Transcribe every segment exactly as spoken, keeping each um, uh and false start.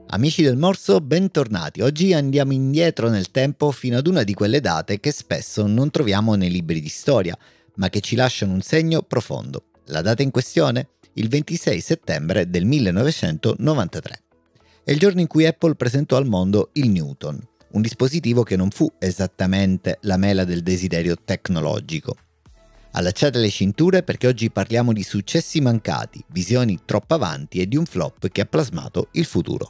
Amici del Morso, bentornati. Oggi andiamo indietro nel tempo fino ad una di quelle date che spesso non troviamo nei libri di storia, ma che ci lasciano un segno profondo. La data in questione? Il ventisei settembre del millenovecentonovantatré. È il giorno in cui Apple presentò al mondo il Newton, un dispositivo che non fu esattamente la mela del desiderio tecnologico. Allacciate le cinture perché oggi parliamo di successi mancati, visioni troppo avanti e di un flop che ha plasmato il futuro.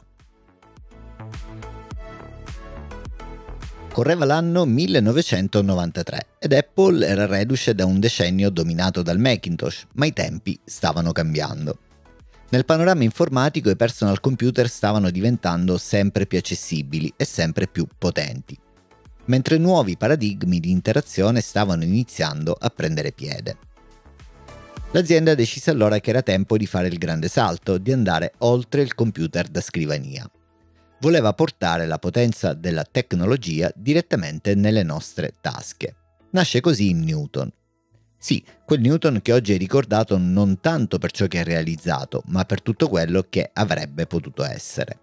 Correva l'anno millenovecentonovantatré ed Apple era reduce da un decennio dominato dal Macintosh, ma i tempi stavano cambiando. Nel panorama informatico i personal computer stavano diventando sempre più accessibili e sempre più potenti, mentre nuovi paradigmi di interazione stavano iniziando a prendere piede. L'azienda decise allora che era tempo di fare il grande salto, di andare oltre il computer da scrivania. Voleva portare la potenza della tecnologia direttamente nelle nostre tasche. Nasce così il Newton. Sì, quel Newton che oggi è ricordato non tanto per ciò che ha realizzato, ma per tutto quello che avrebbe potuto essere.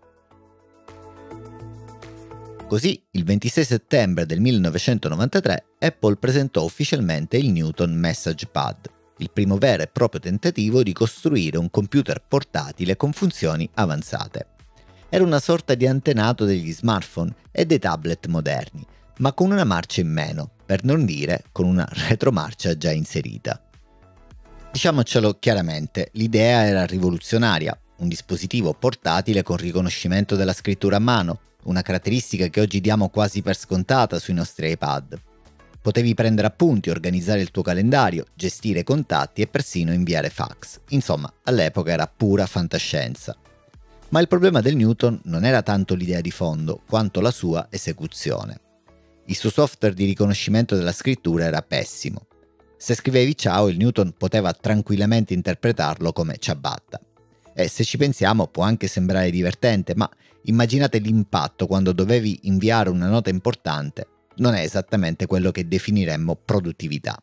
Così, il ventisei settembre del millenovecentonovantatré, Apple presentò ufficialmente il Newton Message Pad, il primo vero e proprio tentativo di costruire un computer portatile con funzioni avanzate. Era una sorta di antenato degli smartphone e dei tablet moderni, ma con una marcia in meno, per non dire con una retromarcia già inserita. Diciamocelo chiaramente, l'idea era rivoluzionaria, un dispositivo portatile con riconoscimento della scrittura a mano, una caratteristica che oggi diamo quasi per scontata sui nostri iPad. Potevi prendere appunti, organizzare il tuo calendario, gestire contatti e persino inviare fax. Insomma, all'epoca era pura fantascienza. Ma il problema del Newton non era tanto l'idea di fondo, quanto la sua esecuzione. Il suo software di riconoscimento della scrittura era pessimo. Se scrivevi ciao, il Newton poteva tranquillamente interpretarlo come ciabatta. E se ci pensiamo può anche sembrare divertente, ma immaginate l'impatto quando dovevi inviare una nota importante. Non è esattamente quello che definiremmo produttività.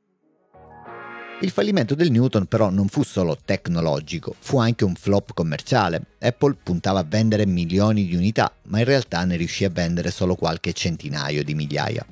Il fallimento del Newton però non fu solo tecnologico, fu anche un flop commerciale. Apple puntava a vendere milioni di unità, ma in realtà ne riuscì a vendere solo qualche centinaio di migliaia.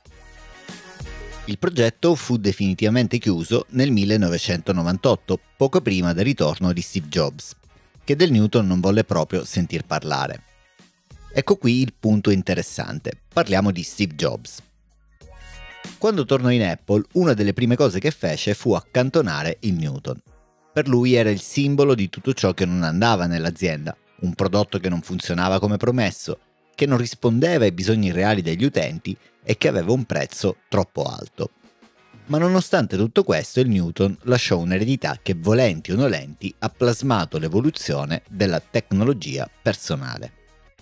Il progetto fu definitivamente chiuso nel millenovecentonovantotto, poco prima del ritorno di Steve Jobs, che del Newton non volle proprio sentir parlare. Ecco qui il punto interessante, parliamo di Steve Jobs. Quando tornò in Apple, una delle prime cose che fece fu accantonare il Newton. Per lui era il simbolo di tutto ciò che non andava nell'azienda, un prodotto che non funzionava come promesso, che non rispondeva ai bisogni reali degli utenti e che aveva un prezzo troppo alto. Ma nonostante tutto questo, il Newton lasciò un'eredità che, volenti o nolenti, ha plasmato l'evoluzione della tecnologia personale.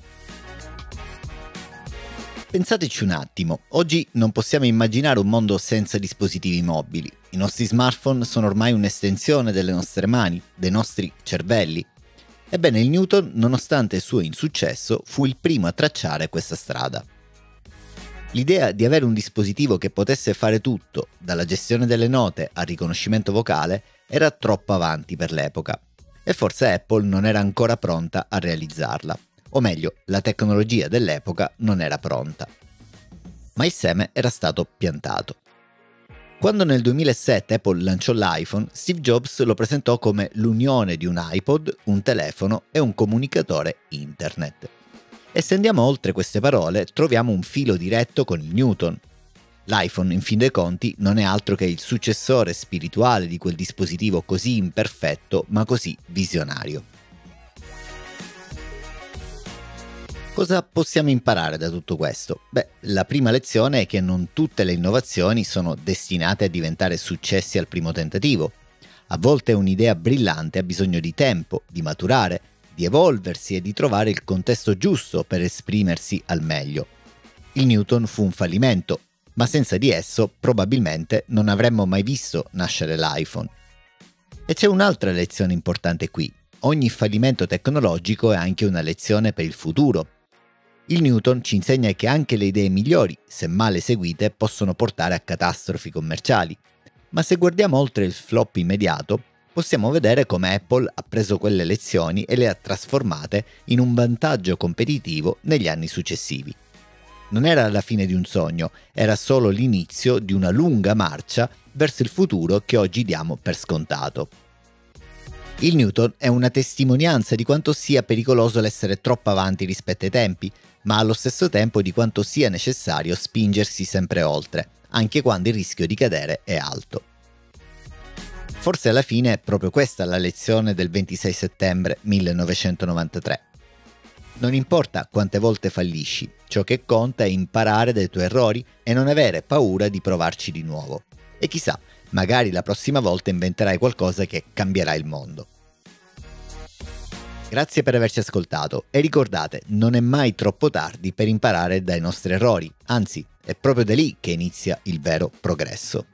Pensateci un attimo, oggi non possiamo immaginare un mondo senza dispositivi mobili. I nostri smartphone sono ormai un'estensione delle nostre mani, dei nostri cervelli. Ebbene, il Newton, nonostante il suo insuccesso, fu il primo a tracciare questa strada. L'idea di avere un dispositivo che potesse fare tutto, dalla gestione delle note al riconoscimento vocale, era troppo avanti per l'epoca, e forse Apple non era ancora pronta a realizzarla. O meglio, la tecnologia dell'epoca non era pronta. Ma il seme era stato piantato. Quando nel duemilasette Apple lanciò l'iPhone, Steve Jobs lo presentò come l'unione di un iPod, un telefono e un comunicatore internet. E se andiamo oltre queste parole, troviamo un filo diretto con il Newton. L'iPhone, in fin dei conti, non è altro che il successore spirituale di quel dispositivo così imperfetto ma così visionario. Cosa possiamo imparare da tutto questo? Beh, la prima lezione è che non tutte le innovazioni sono destinate a diventare successi al primo tentativo. A volte un'idea brillante ha bisogno di tempo, di maturare, di evolversi e di trovare il contesto giusto per esprimersi al meglio. Il Newton fu un fallimento, ma senza di esso probabilmente non avremmo mai visto nascere l'iPhone. E c'è un'altra lezione importante qui. Ogni fallimento tecnologico è anche una lezione per il futuro. Il Newton ci insegna che anche le idee migliori, se male eseguite, possono portare a catastrofi commerciali. Ma se guardiamo oltre il flop immediato, possiamo vedere come Apple ha preso quelle lezioni e le ha trasformate in un vantaggio competitivo negli anni successivi. Non era la fine di un sogno, era solo l'inizio di una lunga marcia verso il futuro che oggi diamo per scontato. Il Newton è una testimonianza di quanto sia pericoloso l'essere troppo avanti rispetto ai tempi, ma allo stesso tempo di quanto sia necessario spingersi sempre oltre, anche quando il rischio di cadere è alto. Forse alla fine è proprio questa la lezione del ventisei settembre millenovecentonovantatré. Non importa quante volte fallisci, ciò che conta è imparare dai tuoi errori e non avere paura di provarci di nuovo. E chissà, magari la prossima volta inventerai qualcosa che cambierà il mondo. Grazie per averci ascoltato e ricordate, non è mai troppo tardi per imparare dai nostri errori, anzi, è proprio da lì che inizia il vero progresso.